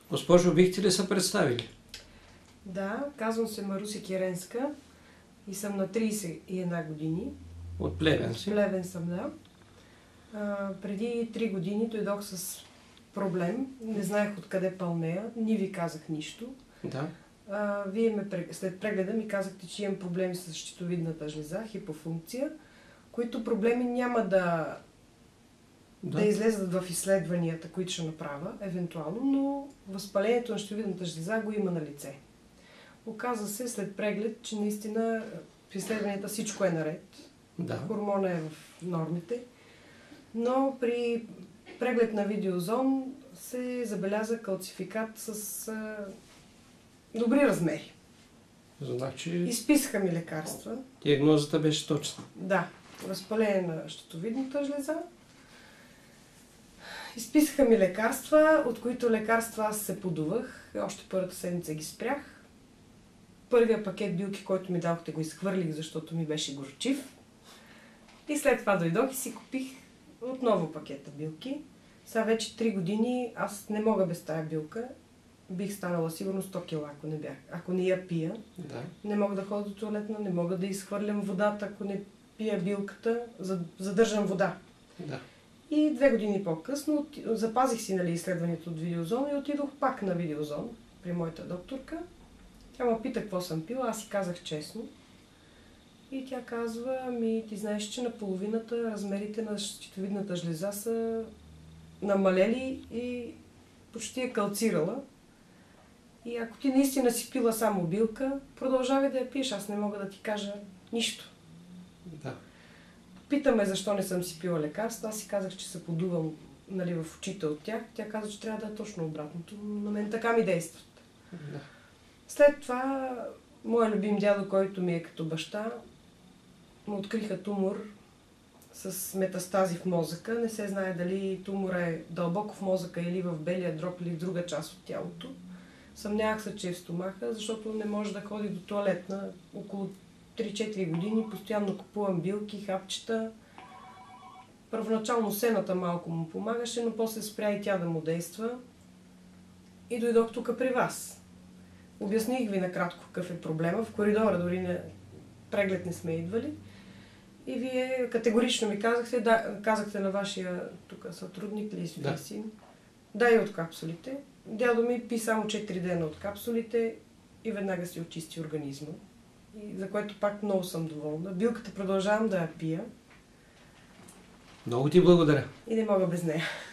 Госпожо, бихте ли се представили? Да, казвам се Маруся Керенска и съм на 31 години. От Плевен си? Плевен съм, да. Преди 3 години дойдох с проблем. Не знаех откъде пълнея. Не ви казах нищо. Да. Вие след прегледа ми казахте, че имам проблеми с щитовидната жлеза, хипофункция, които проблеми няма да излезат в изследванията, които ще направя, евентуално, но възпалението на щитовидната жлеза го има на лице. Оказва се след преглед, че наистина в изследванията всичко е наред. Да. Хормона е в нормите. Но при преглед на видеозон се забеляза калцификат с добри размери. Значи... Изписаха ми лекарства. Диагнозата беше точна. Да. Възпаление на щитовидната жлеза. Изписаха ми лекарства, от които лекарства аз се подувах. Още първата седмица ги спрях. Първия пакет билки, който ми дадохте, го изхвърлих, защото ми беше горчив. И след това дойдох и си купих отново пакета билки. Сега вече 3 години аз не мога без тая билка. Бих станала сигурно 100 кила, ако не я пия. Да. Не мога да ходя до туалетна, не мога да изхвърлям водата, ако не пия билката, задържам вода. Да. И 2 години по-късно запазих си изследването от видеозон и отидох пак на видеозон при моята докторка. Тя ме пита какво съм пила, аз си казах честно. И тя казва, ти знаеш, че наполовината размерите на щитовидната жлеза са намалели и почти е калцирала. И ако ти наистина си пила само билка, продължавай да я пиеш, аз не мога да ти кажа нищо. Да. Питаме защо не съм си пила лекарства, аз си казах, че се подувам в очите от тях. Тя каза, че трябва да е точно обратното. На мен така ми действат. Да. След това, моят любим дядо, който ми е като баща, му откриха тумор с метастази в мозъка. Не се знае дали тумора е дълбоко в мозъка или в белия дроб или в друга част от тялото. Съмнявах се, че е в стомаха, защото не може да ходи до туалетна. Около 3-4 години постоянно купувам билки, хапчета. Първоначално сената малко му помагаше, но после спря и тя да му действа. И дойдох тук при вас. Обясних ви накратко какъв е проблема. В коридора дори преглед не сме идвали. И вие категорично ми казахте на вашия сътрудник ли си? Дай от капсулите. Дядо ми пи само 4 дена от капсулите и веднага си очисти организма. И за което пак много съм доволна. Билката продължавам да я пия. Много ти благодаря. И не мога без нея.